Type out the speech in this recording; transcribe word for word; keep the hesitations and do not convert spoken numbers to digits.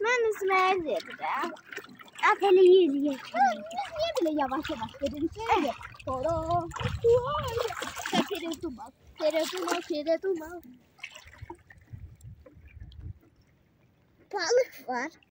Ben İsmail de yapacağım. Ateli yürüye. Niye bile yavaş yavaş dedin? Şöyle. Koro. Şekeri tumal. Şekeri tumal. Şekeri tumal. Balık var.